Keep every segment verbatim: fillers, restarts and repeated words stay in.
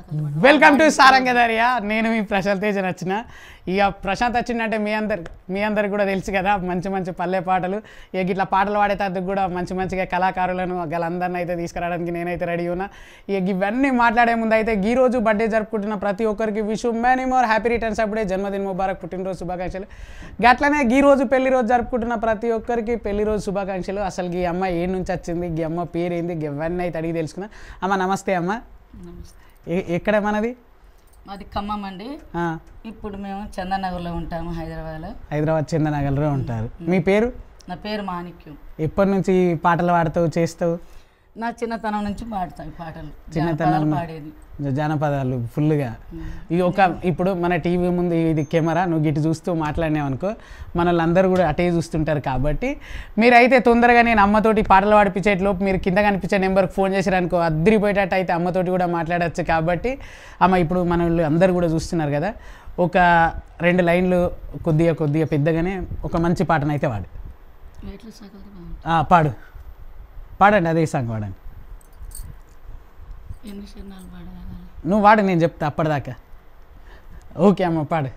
Welcome to Sarangadariya. నేను మీ ప్రశాంత్ తేజ నచ్చిన. ఇక ప్రశాంత్ వచ్చిందంటే మీ అందరు మీ అందరికి కూడా తెలుసు కదా, మంచి మంచి పల్లె పాటలు. ఇక ఇట్లా పాటలు పాడేటందుకు కూడా మంచి మంచిగా కళాకారులను వాళ్ళందరినీ అయితే తీసుకురావడానికి నేనైతే రెడీ ఉన్నా. ఇక ఇవన్నీ మాట్లాడే ముందు అయితే ఈ రోజు బర్త్డే జరుపుకుంటున్న ప్రతి ఒక్కరికి wish many more happy returns అప్పుడే జన్మదిన ముబారక్, పుట్టినరోజు శుభాకాంక్షలు. గట్లనే ఈ రోజు పెళ్లి రోజు జరుపుకుంటున్న ప్రతి ఒక్కరికి పెళ్లి రోజు శుభాకాంక్షలు. అసలు ఈ అమ్మ ఏ నుంచి వచ్చింది, ఈ అమ్మ పేరు ఏంది, ఇవన్నీ అయితే అడిగి తెలుసుకున్నా. అమ్మ నమస్తే. అమ్మ ఎక్కడ మనది? మాది ఖమ్మం అండి. ఇప్పుడు మేము చందనగర్లో ఉంటాము, హైదరాబాద్లో. హైదరాబాద్ చందనగర్లో ఉంటారు. మీ పేరు? నా పేరు మాణిక్యం. ఎప్పటి నుంచి పాటలు పాడతావు, చేస్తావు? నా చిన్నతనం నుంచి పాడతాయి పాటలు, చిన్నతనం పాడేది జానపదాలు ఫుల్గా. ఇది ఒక ఇప్పుడు మన టీవీ ముందు ఇది కెమెరా, నువ్వు గిట్టు చూస్తూ మాట్లాడినావనుకో మన వాళ్ళందరూ కూడా అటే చూస్తుంటారు. కాబట్టి మీరైతే తొందరగా నేను అమ్మతోటి పాటలు పాడిపించేట్లోపు మీరు కింద కనిపించే నెంబర్కి ఫోన్ చేసారనుకో అద్దరిపోయేటట్టు అయితే అమ్మతోటి కూడా మాట్లాడచ్చు. కాబట్టి అమ్మ ఇప్పుడు మన వాళ్ళు అందరు కూడా చూస్తున్నారు కదా, ఒక రెండు లైన్లు కొద్దిగా కొద్దిగా పెద్దగానే ఒక మంచి పాటనైతే పాడు. పాడు పాడండి, అదే సాంగ్ పాడండి. నువ్వు వాడు, నేను చెప్తా అప్పటిదాకా. ఓకే అమ్మ పాడు.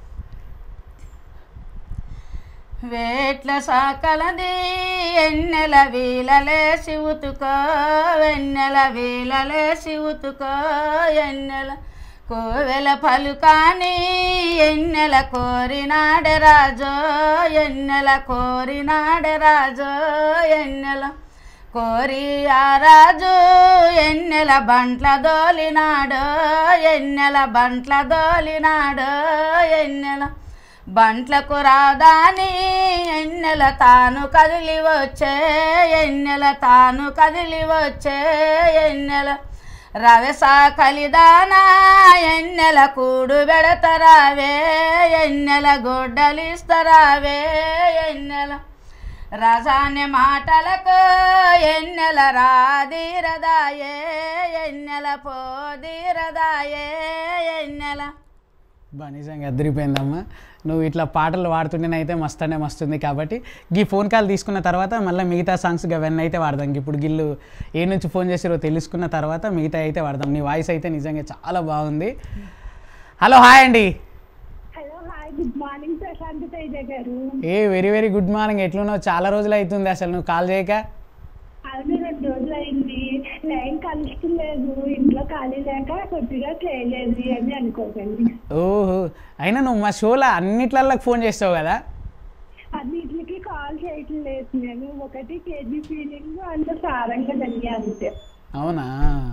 వేట్ల సాకలది ఎన్నెల వీలలే శివుతుకో, వెన్నెల వీలలే శివుతుకో, ఎన్నెల కోవెల పలుకాని ఎన్నెల కోరినాడ రాజో, ఎన్నెల కోరినాడ రాజో, ఎన్నెల కోరి ఆ రాజు ఎన్నెల బంట్ల దోలినాడో, ఎన్నెల బంట్ల దోలినాడో, ఎన్నెల బంట్లకు రాదాని ఎన్నెల తాను కదిలి వచ్చే, ఎన్నెల తాను కదిలి వచ్చే, ఎన్నెల రవెసా కలిదానా ఎన్నెల కూడు పెడతరావే, ఎన్నెల గొడ్డలిస్తరావే, ఎన్నెల రసాని మాటలకు ఎన్నెల రాదీరదాయే, ఎన్నెల పోదీరదాయే, ఎన్నెల. బా నిజంగా అదిరిపోయిందమ్మా. నువ్వు ఇట్లా పాటలు పాడుతుంటేనైతే మస్తనే మస్తుంది. కాబట్టి ఈ ఫోన్ కాల్ తీసుకున్న తర్వాత మళ్ళీ మిగతా సాంగ్స్ అవన్నీ అయితే వాడదాం. ఇప్పుడు గిల్లు ఏ నుంచి ఫోన్ చేసారో తెలుసుకున్న తర్వాత మిగతా అయితే వాడదాం. నీ వాయిస్ అయితే నిజంగా చాలా బాగుంది. హలో హాయ్ అండి. గుడ్ మార్నింగ్ ప్రశాంత్ తేజ గారు. A very very good morning. ఎట్లున్నావు? చాలా రోజులు అవుతుంది అసలు నువ్వు కాల్ చేయక. అవును, రెండు రోజులు అయింది. లైన్ కలుస్తలేదు, ఇంట్లో ఖాళీ లేక కొద్దిగా చేయలేదు అని అనుకోకండి. ఓహో, అయినా నువ్వు మా షోలో అన్నిట్లల్లో ఫోన్ చేస్తావు కదా? అన్నిటికి కాల్ చేయట్లేదు నేను. ఒకటి కేజీ ఫీలింగ్ అంత సారంగా జరిగా అంతే. అవునా?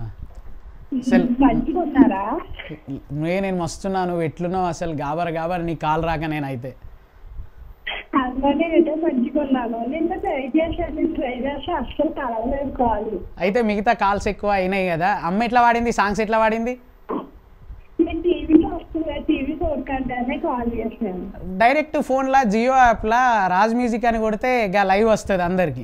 మంచిగా ఉన్నారా? నేను మస్తున్నాను. నువ్వు ఎట్లున్నావు అసలు? గాబర్ గాబర్ నీ కాల్ రాక నేనైతే మంచిగా ఉన్నాను. నిన్న ట్రై చేశాను, ట్రై చేస్తే అస్సలు కలవలేదు కాల్. అయితే మిగతా కాల్స్ ఎక్కువ అయినాయి కదా. అమ్మ ఎట్లా వాడింది, సాంగ్స్ ఎట్లా వాడింది? నేను టీవీలో వస్తున్నా, టీవీ చూడకంటే కాల్ చేశాను. డైరెక్ట్ ఫోన్లో జియో యాప్లో రాజ్ మ్యూజిక్ అని కొడితే ఇక లైవ్ వస్తుంది అందరికి.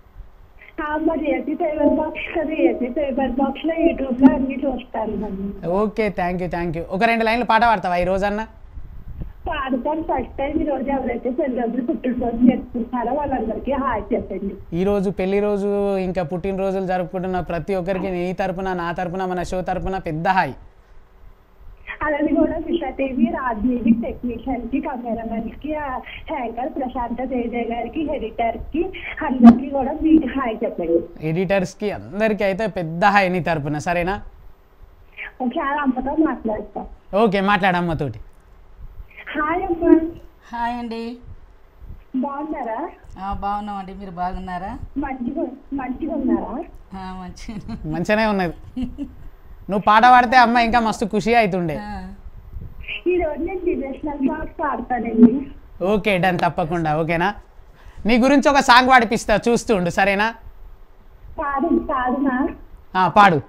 Okay, thank you thank you. ఒక రెండు లైన్లు పాట పాడతావా ఈ రోజు అన్న? పాడతాను. ఫస్ట్ టైం ఈ రోజు ఎవరైతే పెళ్లి రోజులు పుట్టినరోజు జరుపుకుంటారో వాళ్ళందరికీ హాయ్ చెప్పండి. ఈ రోజు పెళ్లి రోజు ఇంకా పుట్టినరోజులు జరుపుకుంటున్న ప్రతి ఒక్కరికి నీ తరపున, నా తరపున, మన షో తరపున పెద్ద హాయ్. అలాగే కూడా విషా టీవీ రాజ్ మ్యూజిక్ టెక్నీషియన్ కి, కెమెరామెన్ కి, యాంకర్ ప్రశాంత్ తేజ గారికి, ఎడిటర్ కి అందరికి కూడా మీకు హాయ్ చెప్పండి. ఎడిటర్స్ కి అందరికి అయితే పెద్ద హాయ్ నీ తరపున, సరేనా? ఒకసారి అమ్మతో మాట్లాడతా. ఓకే, మాట్లాడమ్మతోటి. హాయ్ అమ్మ. హాయ్ అండి. బాగున్నారా? బాగున్నామండి, మీరు బాగున్నారా? మంచిగా మంచిగా ఉన్నారా? మంచిగా మంచిగానే ఉన్నది. నువ్వు పాట పాడితే అమ్మ ఇంకా మస్తు ఖుషి అవుతుండే. ఈ రోజు నేను డివోషనల్ సాంగ్స్ పాడతానండి. ఓకే డన్, తప్పకుండా. ఓకేనా? నీ గురించి ఒక సాంగ్ పాడిపిస్తా, చూస్తుండు, సరేనా? పాడు. పాడునా? పాడు.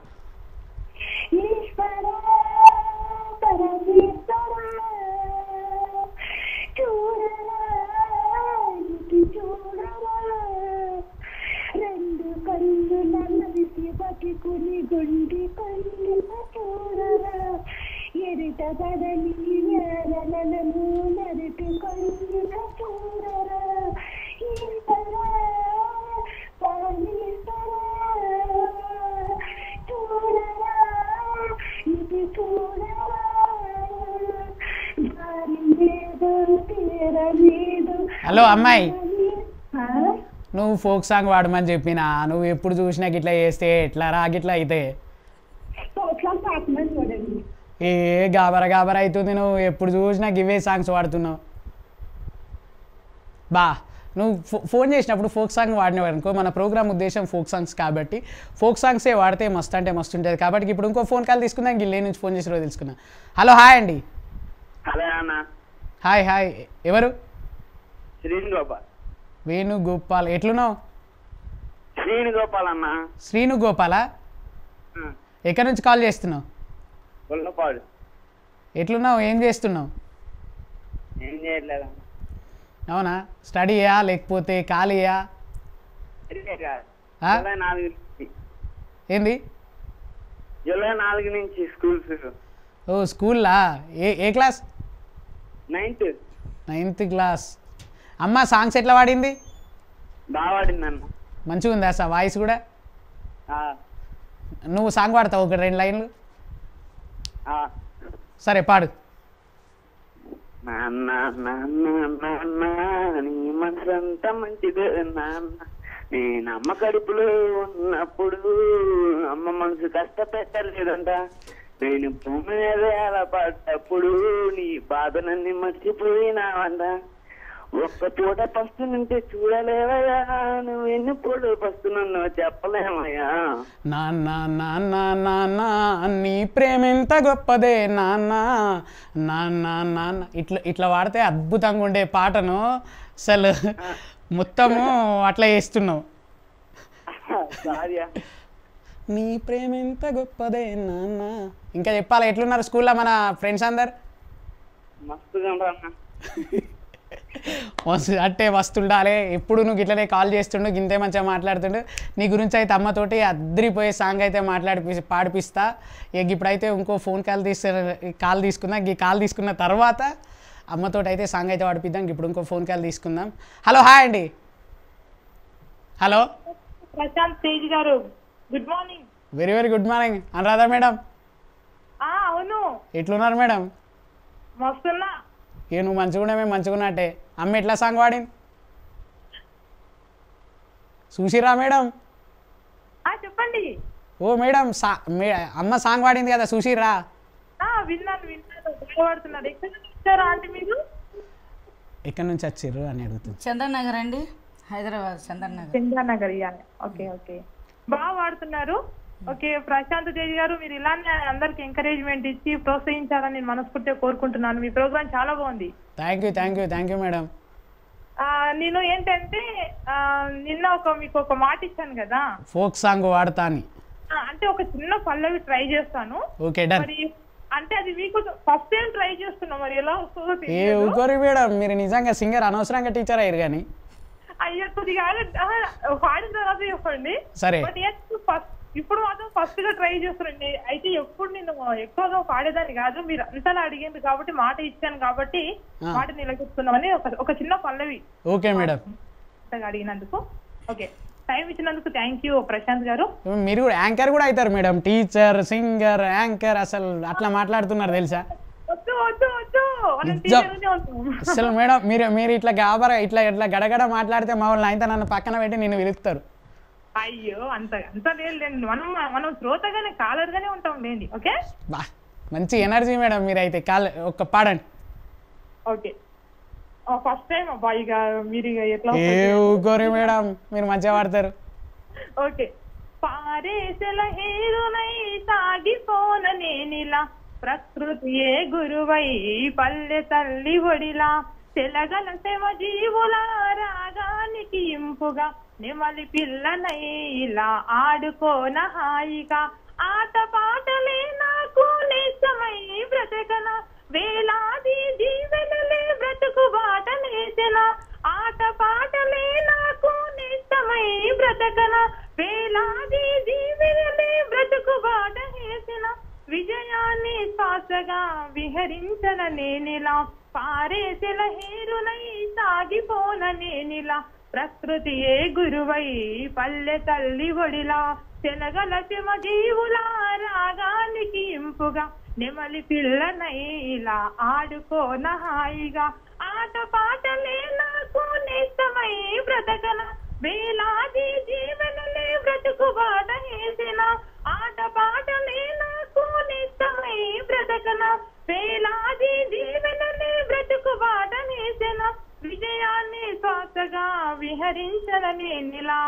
రెండు కళ్ళు నన్నవిసి పట్టుకుని గుండి కళ్ళు చూడరా, ఎరిట కదలి వేరలను నరుటు కళ్ళు చూడరా, ఈశ్వరా పానీశ్వరా చూడరా, ఇది చూడ నీదు హలో అమ్మాయి ఆ? నువ్వు ఫోక్ సాంగ్ వాడమని చెప్పినా నువ్వు ఎప్పుడు చూసినా గిట్లా చేస్తే ఎట్లా రా గిట్లా అయితే సోట్లా పాటమని చూడండి. ఏ గాబర గాబర అవుతుంది నువ్వు ఎప్పుడు చూసినా గివే సాంగ్స్ వాడుతున్నావు బా నువ్వు ఫో ఫోన్ చేసినప్పుడు ఫోక్ సాంగ్ వాడినవాడు అనుకో మన ప్రోగ్రామ్ ఉద్దేశం ఫోక్ సాంగ్స్ కాబట్టి ఫోక్ సాంగ్సే వాడితే మస్తు అంటే మస్తు ఉంటుంది కాబట్టి ఇప్పుడు ఇంకో ఫోన్ కాల్ తీసుకుందాం గిల్లే నుంచి ఫోన్ చేసి రోజు తెలుసుకున్నా హలో హాయ్ అండి హలో అన్న హాయ్ హాయ్ ఎవరు శ్రీను గోపాల్ వేణు గోపాల్ ఎట్లున్నావు శ్రీను గోపాల్ అన్న శ్రీను గోపాలా ఎక్కడి నుంచి కాల్ చేస్తున్నావు గొల్లపాడు ఎట్లున్నావు ఏం చేస్తున్నావు ఏం చేయట్లేదు అవునా స్టడీయా లేకపోతే ఖాళీయా ఆ? జూలై నాలుగు నుంచి ఏంది జూలై నాలుగు నుంచి స్కూల్స్ ఓ స్కూల్లా ఏ ఏ క్లాస్ నైన్త్ నైన్త్ క్లాస్ అమ్మ సాంగ్స్ ఎట్లా వాడింది బాగా వాడింది అన్న మంచిగా ఉందా సార్ వాయిస్ కూడా ఆ, నువ్వు సాంగ్ పాడతావు ఒక రెండు లైన్లు ఆ. సరే పాడు నాన్న నాన్న నాన్న నీ మనసంతా మంచిదే నాన్న నేను అమ్మ కడుపులో ఉన్నప్పుడు అమ్మ మనసు కష్టపెట్టలేదంట నేను భూమి మీద ఎలా పడ్డప్పుడు నీ బాధనన్నీ మర్చిపోయినావంట ఒక్క పూట పస్తునుంటే చూడలేవయ్యా నువ్వు ఎన్ని పూట పస్తునున్నో చెప్పలేమయ్యా నాన్న నాన్న నాన్న నీ ప్రేమ ఎంత గొప్పదే నాన్న నాన్న నాన్న ఇట్లా ఇట్లా వాడితే అద్భుతంగా ఉండే పాటను అసలు మొత్తము అట్లా చేస్తున్నావు సారీ నీ ప్రేమ ఎంత గొప్పదే నాన్న ఇంకా చెప్పాలి ఎట్లున్నారు స్కూల్లో మన ఫ్రెండ్స్ అందరు మస్తుగా అన్న మస్తు అంటే వస్తుండాలి ఎప్పుడు నువ్వు ఇట్లనే కాల్ చేస్తుండు గింతే మంచిగా మాట్లాడుతుండు నీ గురించి అయితే అమ్మతోటి అద్దరిపోయే సాంగ్ అయితే మాట్లాడిపి పాడిపిస్తా ఇక ఇప్పుడైతే ఇంకో ఫోన్ కాల్ తీసు కాల్ తీసుకుందాం ఈ కాల్ తీసుకున్న తర్వాత అమ్మతోటి అయితే సాంగ్ అయితే పాడిపిద్దాం ఇప్పుడు ఇంకో ఫోన్ కాల్ తీసుకుందాం హలో హాయ్ అండి హలో ప్రశాంత్ తేజ్ గారు good morning. Very very good morning Anuradha madam ఆ అవును ఎట్లున్నారు మేడం మస్తున్నా. ఏ నువ్వు మంచిగా మేము మంచిగున్నట్టే అమ్మ ఎట్లా సాంగ్ వాడింది చూసిరా మేడం ఆ చెప్పండి. ఓ మేడం సా మే అమ్మ సాంగ్ వాడింది కదా చూసిరా ఆ విన్నాను విన్నాను బాగుపడుతున్నారు. ఎక్కడ నుంచి వచ్చారా ఆంటీ మీరు? ఎక్కడి నుంచి వచ్చిర్రు అని అడుగుతుంది చందన్ నగర్ అండి, హైదరాబాద్ చందన్ నగర్. చందానగర్. ఓకే ఓకే బాగా వాడుతున్నారు. ఓకే ప్రశాంత్ తేజ్ గారు మీరు ఇలానే అందరికి ఎంకరేజ్మెంట్ ఇచ్చి ప్రోత్సహించాలని నేను మనస్ఫూర్తిగా కోరుకుంటున్నాను. మీ ప్రోగ్రామ్ చాలా బాగుంది. Thank you thank you thank you madam. ఆ, నేను ఏంటంటే ఆ, నిన్న ఒక మీకు ఒక మాట ఇచ్చాను కదా, ఫోక్ సాంగ్ వాడతా అని. ఆ, అంటే ఒక చిన్న పల్లవి ట్రై చేస్తాను. Okay done. మరి అంటే అది మీకు ఫస్ట్ టైం ట్రై చేస్తున్నా, మరి ఎలా వస్తుందో ఏ తెలియదు. ఊకోరు మేడం, మీరు నిజంగా సింగర్ అనవసరంగా టీచర్ అయ్యారు కానీ. అయ్యో కొద్దిగా పాడిన తర్వాత చెప్పండి. సరే. బట్ ఫస్ట్ ఇప్పుడు మాత్రం ఫస్ట్ గా ట్రై చేస్తానండి. అయితే ఎప్పుడు నేను ఎక్కువగా పాడేదాన్ని కాదు, మీరు అంతలా అడిగింది కాబట్టి మాట ఇచ్చాను కాబట్టి మాట నిలబెట్టుకున్నామని ఒక ఒక చిన్న పల్లవి ఓకే మేడం. అడిగినందుకు. ఓకే టైం ఇచ్చినందుకు థ్యాంక్ యూ ప్రశాంత్ గారు. మీరు కూడా యాంకర్ కూడా అవుతారు మేడం, టీచర్ సింగర్ యాంకర్ అసలు అట్లా మాట్లాడుతున్నారు తెలుసా. వద్దు వద్దు వద్దు మనం నిజం. టీచర్గానే ఉంటాం. అసలు మేడం మీరు మీరు ఇట్లా గాబర ఇట్లా ఇట్లా గడగడ మాట్లాడితే మా వాళ్ళు అయితే నన్ను పక్కన పెట్టి నేను పిలుస్తారు. అయ్యో అంత అంత లేదు, మనం మనం శ్రోతగానే కాలర్ గానే ఉంటాం లేండి. ఓకే బా మంచి ఎనర్జీ మేడం మీరైతే కాల్ ఒక్క పాడండి. ఓకే ఫస్ట్ టైం అబ్బా, ఇక మీరు ఇక ఎట్లా ఏ ఊకోరు మేడం, మీరు మంచిగా పాడతారు. ఓకే పారేసెల హేరునై సాగిపోన నేనిలా, ప్రకృతియే గురువై పల్లె తల్లి ఒడిలా, తెలగల శవ జీవుల రాగానికి ఇంపుగా, నెమలి పిల్లనై ఇలా ఆడుకోన హాయిగా, ఆట పాటలే నాకు నేస్తమై బ్రతకన, వేలాది జీవనలే బ్రతుకు బాట నేసిన, ఆట పాటలే నాకు నేస్తమై బ్రతకన, వేలాది జీవనలే బ్రతుకు బాట వేసిన, విజయాన్ని శ్వాసగా విహరించన నేనిలా, పారేసెల హేరునై సాగిపోన నేనిలా, ప్రకృతియే గురువై పల్లె తల్లి ఒడిలా, తెలగల శమ జీవుల రాగానికి ఇంపుగా, నెమలి పిల్లనై ఇలా ఆడుకోన హాయిగా, ఆట పాటలే నాకు నేస్తమై బ్రతకన వేలాది జీవనలే బ్రతుకు బాట వేసిన ఆట పాటలే నాకు నేస్తమై బ్రతకన వేలాది జీవనలే బ్రతుకు బాట వేసిన విజయాన్ని శ్వాసగా విహరించనని నిలా.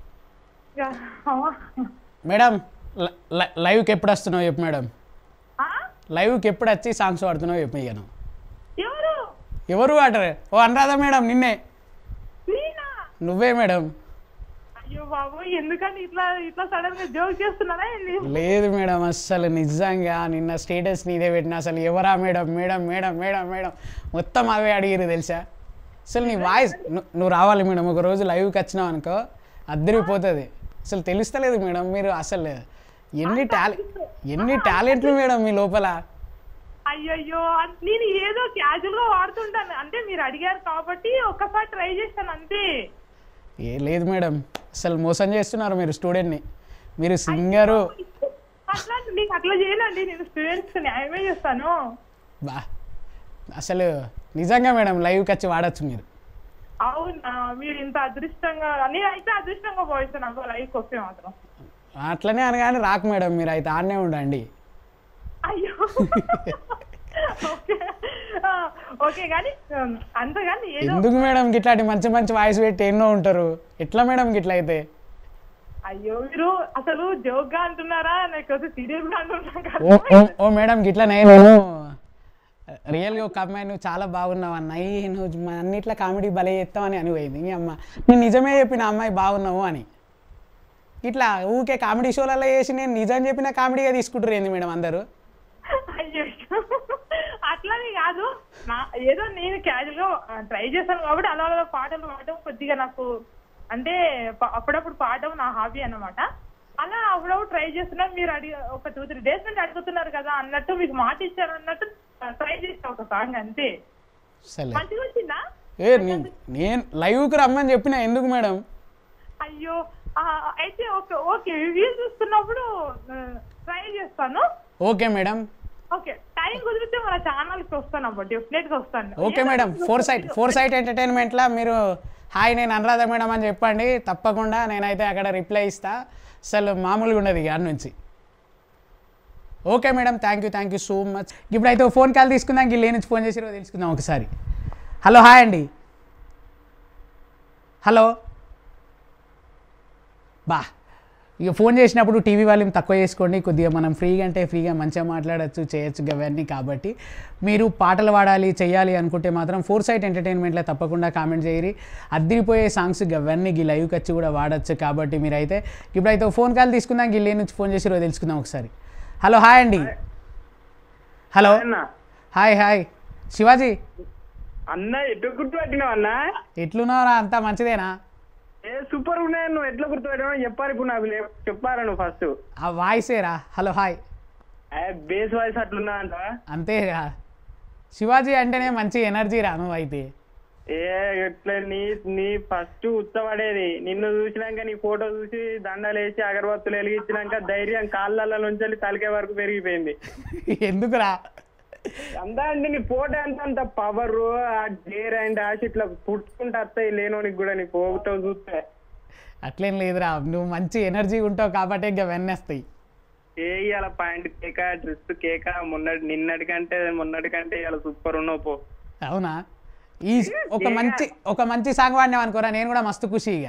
మేడం లైవ్కి ఎప్పుడు వస్తున్నావు చెప్పు మేడం, లైవ్కి ఎప్పుడు వచ్చి సాంగ్స్ పాడుతున్నావు చెప్పు. ఇక ఎవరు ఎవరు ఆడరు? ఓ అనురాధా మేడం నిన్నే. నువ్వే మేడం. అయ్యో బాబు ఎందుకని ఇట్లా ఇట్లా సడన్ గా జోక్ చేస్తున్నారా? లేదు మేడం అస్సలు నిజంగా నిన్న స్టేటస్ నీదే పెట్టిన అసలు ఎవరా madam madam madam madam madam మొత్తం అవే అడిగిరు తెలుసా. అసలు నీ వాయిస్ నువ్వు రావాలి మేడం, ఒక రోజు లైవ్కి వచ్చినావు అనుకో అద్దరిపోతుంది. అసలు తెలుస్తలేదు మేడం మీరు అసలు ఎన్ని టాలెంట్ ఎన్ని టాలెంట్లు మేడం మీ లోపల. అయ్యయ్యో నేను ఏదో క్యాజువల్ గా వాడుతుంటాను అంటే మీరు అడిగారు కాబట్టి ఒక్కసారి ట్రై చేస్తాను అంతే. ఏ లేదు మేడం అసలు మోసం చేస్తున్నారు మీరు స్టూడెంట్ని. మీరు సింగరు అట్లా నీకు అట్లా చేయనండి, నేను స్టూడెంట్స్ న్యాయమే చేస్తాను. బా అసలు నిజంగా మేడం లైవ్కి వచ్చి వాడచ్చు మీరు. అవునా మీరు ఇంత అదృష్టంగా, నేను అయితే అదృష్టంగా పోయిస్తాను అనుకో లైవ్కి వస్తే మాత్రం. అట్లనే అనగానే రాకు మేడం, మీరు అయితే ఆడనే ఉండండి. అయ్యో ఓకే ఓకే కానీ అంతగాని ఎందుకు మేడం ఇట్లాంటి మంచి మంచి వాయిస్ పెట్టి ఎన్నో ఉంటారు, ఎట్లా మేడం ఇట్లా అయితే? అయ్యో మీరు అసలు జోక్ గా అంటున్నారా లేకపోతే సీరియస్ గా అంటున్నారా? ఓ మేడం ఇట్లా నేను రియల్గా ఒక అమ్మాయి నువ్వు చాలా బాగున్నావు అన్నాయి, నువ్వు అన్నిట్లా కామెడీ భలే చేస్తావు అని అనిపోయింది. ఈ అమ్మ నేను నిజమే చెప్పిన అమ్మాయి బాగున్నావు అని. ఇట్లా ఊకే కామెడీ షోలలో వేసి నేను నిజం చెప్పిన కామెడీగా తీసుకుంటారు ఏంది మేడం అందరూ? అయ్యో అట్లని కాదు, నా ఏదో నేను క్యాజువల్ గా ట్రై చేశాను కాబట్టి అలా అలా పాటలు పాడటం కొద్దిగా నాకు అంటే అప్పుడప్పుడు పాడటం నా హాబీ అన్నమాట. అలా అప్పుడప్పుడు ట్రై చేస్తున్నా. మీరు అడిగి ఒక టూ త్రీ డేస్ నుండి అడుగుతున్నారు కదా అన్నట్టు మీకు మాట ఇచ్చారు అన్నట్టు ట్రై చేస్తా ఒక సాంగ్ అంతే. మంచిగా వచ్చిందా? ఏ నేను లైవ్కి రమ్మని చెప్పిన ఎందుకు మేడం? అయ్యో అయితే ఓకే ఓకే రివ్యూ చూస్తున్నప్పుడు ట్రై చేస్తాను. Okay madam. ఓకే టైం కుదిరితే మన ఛానల్కి వస్తాను అబ్బా, డెఫినెట్ గా వస్తాను. Okay madam. Four sight four sight ఎంటర్టైన్మెంట్లో మీరు హాయ్ నేను అనురాధ మేడం అని చెప్పండి, తప్పకుండా నేనైతే అక్కడ రిప్లై ఇస్తా. అసలు మామూలుగా ఉండదు ఇక నుంచి. Okay madam thank you thank you so much. ఇప్పుడైతే ఫోన్ కాల్ తీసుకుందాం, గిల్లే నుంచి ఫోన్ చేసిరో తెలుసుకుందాం ఒకసారి. హలో హాయ్ అండి. హలో బా ఇక ఫోన్ చేసినప్పుడు టీవీ వాల్యూమ్ తక్కువ చేసుకోండి, కొద్దిగా మనం ఫ్రీగా అంటే ఫ్రీగా మంచిగా మాట్లాడచ్చు చేయొచ్చు అవన్నీ. కాబట్టి మీరు పాటలు పాడాలి చేయాలి అనుకుంటే మాత్రం ఫోర్ సైట్ ఎంటర్టైన్మెంట్లో తప్పకుండా కామెంట్ చేయరి. అద్దరిపోయే సాంగ్స్ అవన్నీ గీ లైవ్కి వచ్చి కూడా వాడచ్చు. కాబట్టి మీరైతే ఇప్పుడైతే ఫోన్ కాల్ తీసుకుందాం, గిల్లే నుంచి ఫోన్ చేసిరో తెలుసుకుందాం ఒకసారి. హలో హాయ్ అండి. హలో హాయ్ హాయ్ శివాజీ అన్న ఎట్లా గుర్తుపెట్టినావు అన్న? ఎట్లున్నారా అంతా మంచిదేనా? ఏ సూపర్ ఉన్నాయి, నువ్వు ఎట్లా గుర్తుపెట్టావు చెప్పారు ఇప్పుడు నాకు చెప్పారా నువ్వు ఫస్ట్ ఆ వాయిసేరా. హలో హాయ్ బేస్ వాయిస్ అట్లున్నా అంట అంతేరా. శివాజీ అంటేనే మంచి ఎనర్జీ రా నువ్వు అయితే. ఏ ఎట్లా నీ నీ ఫస్ట్ ఉత్తపడేది నిన్ను చూసినాక నీ ఫోటో చూసి దండలు వేసి అగరబత్తులు వెలిగించినాక ధైర్యం కాళ్ళ నుంచి తలకే వరకు పెరిగిపోయింది. ఎందుకురా అంతా అంటే నీ ఫోటో అంత అంత పవర్ ఆ డేర్ అండ్ ఆశ ఇట్లా పుట్టుకుంటూ వస్తాయి లేనోనికి కూడా నీ ఫోటో చూస్తే. అట్లేం లేదురా, నువ్వు మంచి ఎనర్జీ ఉంటావు కాబట్టి ఇంకా వెన్నేస్తాయి. ఏ ఇవాళ పాయింట్ కేక డ్రెస్ కేక మొన్నటి నిన్నటి కంటే మొన్నటి కంటే ఇవాళ సూపర్ ఉన్నావు పో. అవునా? ఈ ఒక మంచి ఒక మంచి సాంగ్ పాడినావు అనుకోరా, నేను కూడా మస్తు ఖుషి. ఇక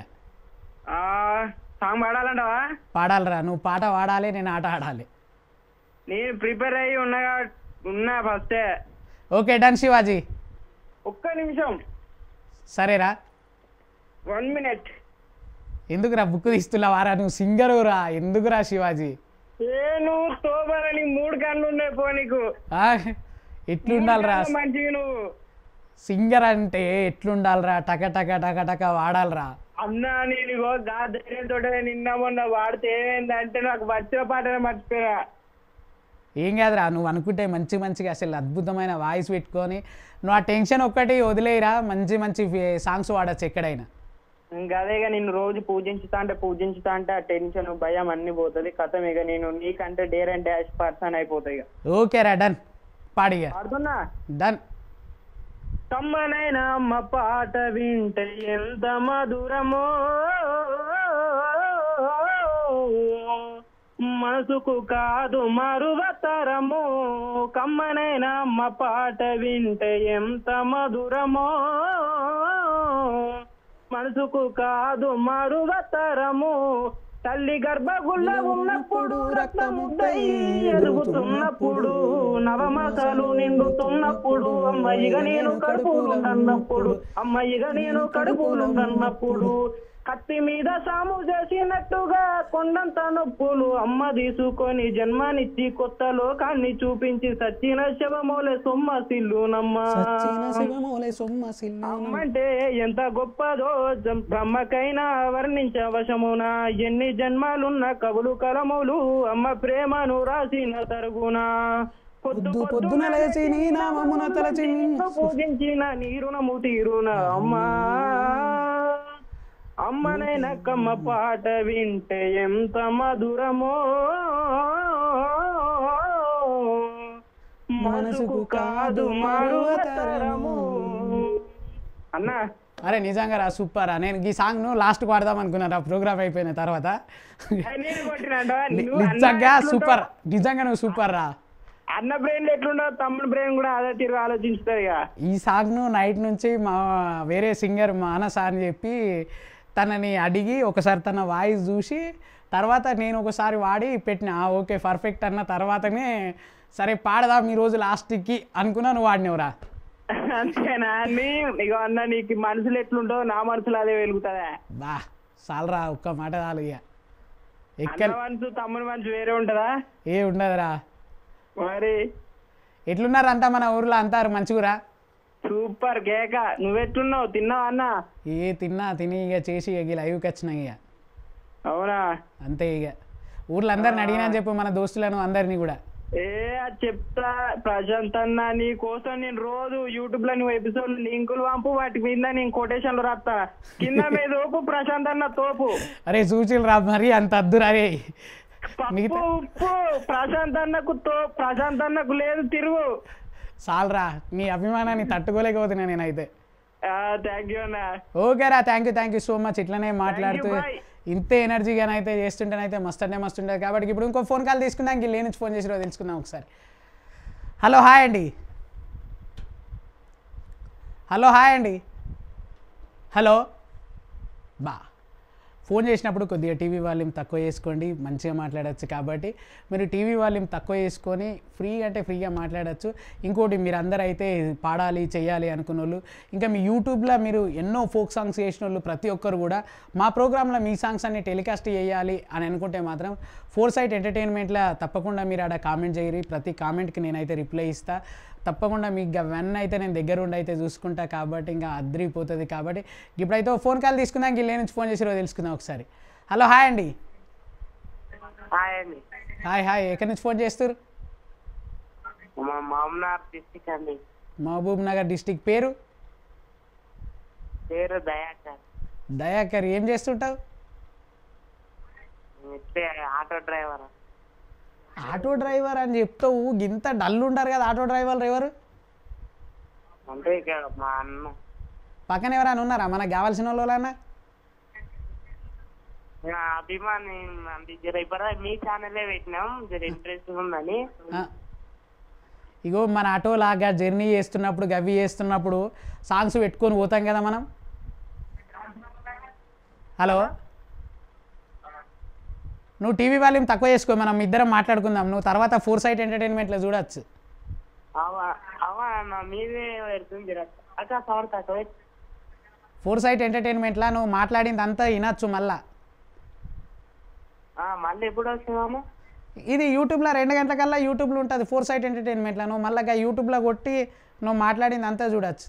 సాంగ్ పాడాలంటావా? పాడాలరా, నువ్వు పాట పాడాలి నేను ఆట ఆడాలి. నేను ప్రిపేర్ అయ్యి ఉన్నా ఉన్నా ఫస్టే. Okay done Shivaji. ఒక్క నిమిషం. సరేరా. One minute. ఎందుకురా బుక్ తీస్తున్నావారా, నువ్వు సింగరురా, ఎందుకురా శివాజీ? ఏ నువ్వు తోబరని మూడు కళ్ళు ఉన్నాయి పో నీకు. ఎట్లుండాలరా మంచిగా నువ్వు సింగర్ అంటే ఎట్లుండాలరా, టక టక టక టక వాడాలరా. అన్నా నేను ఇగో గా ధైర్యంతో నిన్న మొన్న వాడితే ఏమైందంటే నాకు వచ్చిన పాటనే మర్చిపోయా. ఏం కాదురా, నువ్వు అనుకుంటే మంచి మంచిగా అసలు అద్భుతమైన వాయిస్ పెట్టుకొని నువ్వు ఆ టెన్షన్ ఒక్కటి వదిలేయరా, మంచి మంచి సాంగ్స్ వాడచ్చు ఎక్కడైనా. ఇంకా అదేగా నిన్ను రోజు పూజించుతా అంటే పూజించుతా అంటే ఆ టెన్షన్ భయం అన్ని పోతుంది. కథం ఇక నేను నీకంటే డేర్ అండ్ డాష్ పర్సన్ అయిపోతాయి. ఓకేరా డన్ పాడిగా పాడుతున్నా డన్. కమ్మనైన అమ్మ పాట వింటే ఎంత మధురమో, మనసుకు కాదు మరువతరము. కమ్మనైన అమ్మ పాట వింటే ఎంత మధురమో, మనసుకు కాదు మరువతరము. తల్లి గర్భగుళ్ళ ఉన్నప్పుడు రక్తముద్దై ఎదుగుతున్నప్పుడు, నవమాసాలు నిండుతున్నప్పుడు, అమ్మయ్యగా నేను కడుపులుండన్నప్పుడు, అమ్మయ్యగా నేను కడుపులుండన్నప్పుడు, కత్తి మీద సాము చేసినట్టుగా కొండంత నొప్పులు అమ్మ తీసుకొని జన్మనిచ్చి కొత్త లోకాన్ని చూపించి సచ్చిన శవమోలే సొమ్మ సిల్లునమ్మా. అమ్మంటే ఎంత గొప్పదో బ్రహ్మకైనా వర్ణించవశమునా. ఎన్ని జన్మాలున్న కవులు కలములు అమ్మ ప్రేమను రాసిన తరుగునా. పొద్దు పొద్దున లేచి నీ నామమున తలచి పూజించిన నీ రుణము తీరునా అమ్మా. అమ్మనైన కమ్మ పాట వింటే ఎంత మధురమో, మనసుకు కాదు మరువతరము. అన్నా అరే నిజంగా రా సూపర్ రా. నేను ఈ సాంగ్ ను లాస్ట్ వాడదాం అనుకున్నాను ప్రోగ్రామ్ అయిపోయిన తర్వాత. నిజంగా సూపర్, నిజంగా నువ్వు సూపర్ రా. అన్న బ్రెయిన్ ఎట్లుండో తమ్ముడు బ్రెయిన్ కూడా అదే తీరు ఆలోచిస్తుంది. ఈ సాంగ్ ను నైట్ నుంచి మా వేరే సింగర్ మా అన్న సార్ అని చెప్పి తనని అడిగి ఒకసారి తన వాయిస్ చూసి తర్వాత నేను ఒకసారి వాడి పెట్టిన. ఓకే పర్ఫెక్ట్ అన్న తర్వాతనే సరే పాడదాం ఈరోజు లాస్ట్కి అనుకున్నా, నువ్వు వాడినవురా. అంతేనా? నీ ఇక అన్న నీకు మనసులు ఎట్లుంటో నా మనసులో అదే వెలుగుతుందా? బా చాలరా, ఒక్క మాట చాలు. ఇక ఎక్కడ మనసు తమ్ముని మనసు వేరే ఉంటుందా? ఏ ఉండదురా. మరి ఎట్లున్నారు అంతా మన ఊర్లో? అంటారు మంచిగురా? సూపర్ కేక. నువ్వెట్లున్నావు? తిన్నావా అన్న? ఏ తిన్నా, తిని ఇక చేసి ఇక లైవ్కి వచ్చినా. ఇక అవునా? అంతే. ఇక ఊర్లో అందరిని అడిగినా చెప్పు, మన దోస్తులను అందరినీ కూడా. ఏ చెప్తా ప్రశాంత్ అన్న, నీ కోసం నేను రోజు యూట్యూబ్ లో నువ్వు ఎపిసోడ్ లింకులు పంపు, వాటి మీద నేను కొటేషన్లు రాస్తా. కింద మీద తోపు ప్రశాంత్ అన్న తోపు. అరే సూచీలు రా, మరి అంత అద్దురా. రే పప్పు ఉప్పు ప్రశాంత్ అన్నకు తో ప్రశాంత్ అన్నకు లేదు తిరుగు. చాలరా, నీ అభిమానాన్ని తట్టుకోలేకపోతున్నా నేనైతే. థ్యాంక్ యూ అన్న. ఓకేరా, thank you thank you so much. ఇట్లనే మాట్లాడుతూ ఇంతే ఎనర్జీగానైతే చేస్తుంటేనైతే మస్తు అంటే మస్తు ఉంటుంది. కాబట్టి ఇప్పుడు ఇంకో ఫోన్ కాల్ తీసుకుందాం. ఇంక లేని ఫోన్ చేసి తెలుసుకుందాం ఒకసారి. హలో హాయ్ అండి. హలో హాయ్ అండి. హలో బా. ఫోన్ చేసినప్పుడు కొద్దిగా టీవీ వాల్యూమ్ తక్కువ చేసుకోండి, మంచిగా మాట్లాడచ్చు. కాబట్టి మీరు టీవీ వాల్యూమ్ తక్కువ చేసుకొని ఫ్రీ అంటే ఫ్రీగా మాట్లాడచ్చు. ఇంకోటి, మీరు అందరూ అయితే పాడాలి చేయాలి అనుకున్న వాళ్ళు, ఇంకా మీ యూట్యూబ్లో మీరు ఎన్నో ఫోక్ సాంగ్స్ చేసిన వాళ్ళు ప్రతి ఒక్కరు కూడా మా ప్రోగ్రాంలో మీ సాంగ్స్ అన్ని టెలికాస్ట్ చేయాలి అని అనుకుంటే మాత్రం ఫోర్ సైట్ ఎంటర్టైన్మెంట్లో తప్పకుండా మీరు ఆడ కామెంట్ చేయరు. ప్రతి కామెంట్కి నేనైతే రిప్లై ఇస్తా. తప్పకుండా మీకు అవన్నీ అయితే నేను దగ్గర ఉండి అయితే చూసుకుంటా. కాబట్టి ఇంకా అద్రిపోతుంది. కాబట్టి ఇప్పుడైతే ఫోన్ కాల్ తీసుకుందాం. ఇంక లేని నుంచి ఫోన్ చేసి తెలుసుకుందాం ఒకసారి. హలో హాయ్ అండి. హాయ్ అండి. Hi hi. ఎక్కడి నుంచి ఫోన్ చేస్తారు? మహబూబ్నగర్ డిస్టిక్ అండి. Mahabubnagar district. పేరు? పేరు దయాకర్. దయాకర్. ఏం చేస్తుంటావు? Auto driver. ఆటో డ్రైవర్ అని చెప్తావు, ఇంత డల్ ఉంటారు కదా ఆటో డ్రైవర్ ఎవరు? అంటే ఇక మా అన్న. పక్కన ఎవరైనా ఉన్నారా మనకు కావాల్సిన వాళ్ళన్నా? అభిమాని జర ఇప్పుడు మీ ఛానలే పెట్టినాం, జర ఇంట్రెస్ట్ ఉందని. ఇగో మన ఆటో లాగా జర్నీ చేస్తున్నప్పుడు గవి చేస్తున్నప్పుడు సాంగ్స్ పెట్టుకొని పోతాం కదా మనం. హలో, నువ్వు టీవీ వాల్యూమ్ తక్కువ చేసుకో, మనం ఇద్దరం మాట్లాడుకుందాం. నువ్వు తర్వాత ఫోర్ సైట్ ఎంటర్టైన్మెంట్లో చూడొచ్చు. ఫోర్ సైట్ ఎంటర్టైన్మెంట్లో నువ్వు మాట్లాడింది అంతా వినొచ్చు. మళ్ళా మళ్ళీ ఎప్పుడు వస్తున్నాము? ఇది యూట్యూబ్లో రెండు గంటలకల్లా యూట్యూబ్లో ఉంటుంది ఫోర్ సైట్ ఎంటర్టైన్మెంట్లో. నువ్వు మళ్ళీ యూట్యూబ్లో కొట్టి నువ్వు మాట్లాడింది అంతా చూడొచ్చు.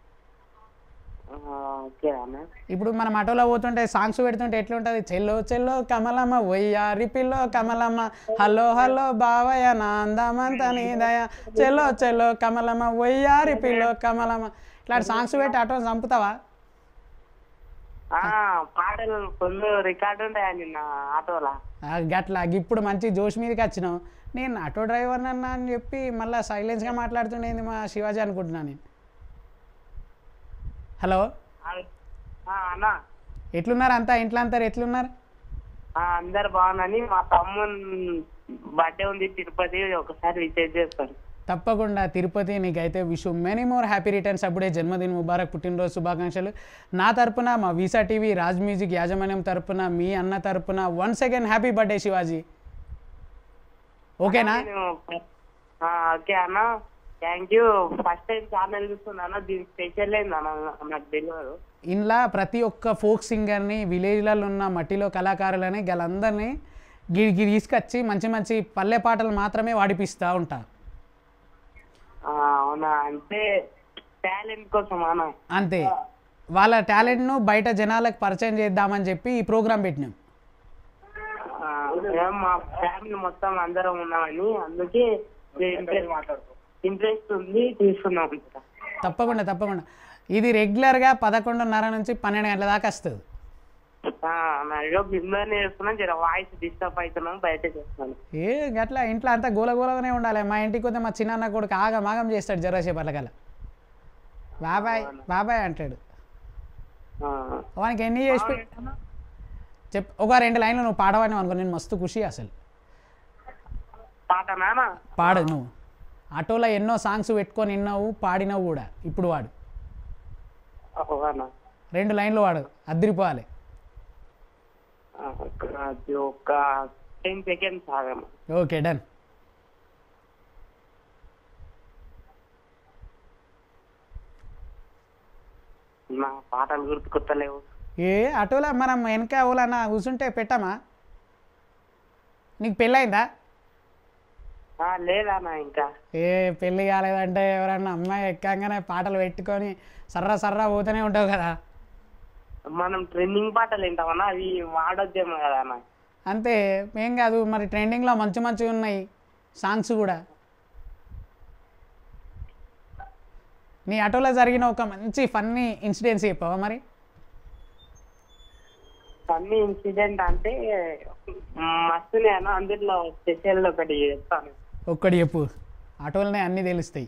ఇప్పుడు మనం ఆటోలో పోతుంటే సాంగ్స్ పెడుతుంటే ఎట్లుంటుంది? చెల్లో చెల్లో కమలమ్మ వయ్యారి పిల్లో కమలమ్మ, హలో హలో బావయ్య నాందమంత నీదయ, చెల్లో చెల్లో కమలమ్మ వయ్యారి పిల్లో కమలమ్మ. ఇట్లాంటి సాంగ్స్ పెట్టి ఆటో చంపుతావా? పాటలు ఫుల్ రికార్డు ఉంటాయండి నా ఆటోలా. గట్లా ఇప్పుడు మంచి జోష్ మీదకి వచ్చినావు. నేను ఆటో డ్రైవర్ అన్నా అని చెప్పి మళ్ళీ సైలెన్స్గా మాట్లాడుతుండేది మా శివాజీ అనుకుంటున్నాను నేను. హలో ఆ, అన్న ఎట్లున్నారు అంతా ఇంట్లో అంతా ఎట్లున్నారు? ఆ, అందరు బాగున్నాని. మా తమ్మున్ బర్త్డే ఉంది తిరుపతి, ఒకసారి విజిట్ చేస్తారు. తప్పకుండా తిరుపతి నీకైతే wish many more happy returns. అప్పుడే జన్మదిన ముబారక్, పుట్టినరోజు శుభాకాంక్షలు. నా తరపున, మా వీసా టీవీ, రాజ్ మ్యూజిక్ యాజమాన్యం తరపున, మీ అన్న తరపున one second happy birthday Shivaji. ఓకేనా? నేను ఆ, ఓకే అన్న, thank you. First time channel చూస్తున్నాను, దీనికి స్పెషల్ ఏంది అన్న నాకు తెలియదు. ఇంట్లో ప్రతి ఒక్క ఫోక్ సింగర్ని, విలేజ్లలో ఉన్న మట్టిలో కళాకారులని గలందరినీ గిరికి తీసుకొచ్చి మంచి మంచి పల్లె పాటలు మాత్రమే వాడిపిస్తూ ఉంటా. ఆ, అవునా? అంటే టాలెంట్ కోసం అన్న. అంతే, వాళ్ళ టాలెంట్ను బయట జనాలకు పరిచయం చేద్దామని చెప్పి ఈ ప్రోగ్రాం పెట్టినాం. ఆ, మేము మా ఫ్యామిలీ మొత్తం అందరం ఉన్నామని, అందుకే ఇంట్రెస్ట్ ఉంది, తీసుకున్నాం. తప్పకుండా తప్పకుండా ఇది రెగ్యులర్గా పదకొండున్నర నుంచి పన్నెండు గంటల దాకా వస్తుంది. బిందనే చేస్తున్నాం, జర వాయిస్ డిస్టర్బ్ అవుతున్నాం, బయట చేస్తున్నాను. ఏ గట్లా ఇంట్లో అంతా గోలగోలగానే ఉండాలి. మా ఇంటికి పోతే మా చిన్న కొడుకు ఆగం ఆగం చేస్తాడు జరసేపు అట్లకల్లా. బాబాయ్ బాబాయ్ అంటాడు. ఆ, వానికి ఎన్ని చేసి పె- చెప్ ఒక రెండు లైన్లు నువ్వు పాడవాని అనుకో, నేను మస్తు ఖుషి అసలు. పాట నానా? పాడు నువ్వు. ఆటోలో ఎన్నో సాంగ్స్ పెట్టుకొని విన్నావు, పాడినవు కూడా. ఇప్పుడు వాడు అవునా? రెండు లైన్లు వాడు అద్దరిపోవాలి. ఆ, అది ఒక టెన్ సెకండ్స్ ఆగము. Okay done. నా పాటలు గుర్తుకొత్తలేవు. ఏ ఆటోలో మనం వెనక ఓలన్నా కూర్చుంటే పెట్టమా? నీకు పెళ్ళయిందా? ఆ, లేదన్నా ఇంకా. ఏ పెళ్ళి కాలేదంటే ఎవరన్నా అమ్మాయి ఎక్కంగానే పాటలు పెట్టుకొని సర్రా సర్రా పోతూనే ఉంటావు కదా. మనం ట్రెండింగ్ పాటలు వింటామన్నా, అవి వాడొద్దేమో కదా అన్న. అంతే, ఏం కాదు. మరి ట్రెండింగ్లో మంచి మంచిగా ఉన్నాయి సాంగ్స్ కూడా. నీ ఆటోలో జరిగిన ఒక మంచి ఫన్నీ ఇన్సిడెంట్స్ చెప్పావా మరి? ఫన్నీ ఇన్సిడెంట్ అంటే మస్తునే అన్న, అందులో స్పెషల్ ఒకటి చెప్తాను. ఒక్కటి చెప్పు, ఆటోలనే అన్నీ తెలుస్తాయి.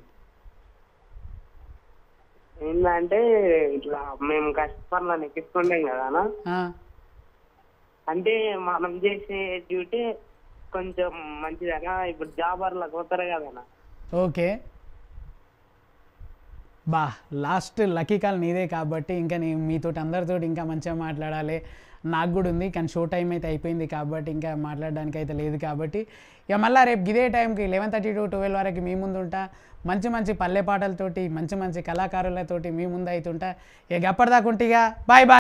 ఏంటంటే ఇట్లా మేము కష్టపడాలని ఎక్కిస్తుంటాం కదా అన్న. ఆ, అంటే మనం చేసే డ్యూటీ కొంచెం మంచిదన్నా. ఇప్పుడు జాబర్లకు పోతారు కదన్నా. ఓకే బా, లాస్ట్ లక్కీ కాల్ నీదే కాబట్టి ఇంకా నీ మీతోటి అందరితోటి ఇంకా మంచిగా మాట్లాడాలి. నాకు కూడా ఉంది, కానీ షో టైం అయితే అయిపోయింది కాబట్టి ఇంకా మాట్లాడడానికి అయితే లేదు కాబట్టి ఇక మళ్ళీ రేపు ఇదే టైంకి లెవెన్ థర్టీ టు ట్వెల్వ్ వరకు మీ ముందు ఉంటా. మంచి మంచి పల్లె పాటలతోటి, మంచి మంచి కళాకారులతోటి మీ ముందు అవుతుంటా. ఇక అప్పటిదాకా ఉంటే ఇక బాయ్ బాయ్.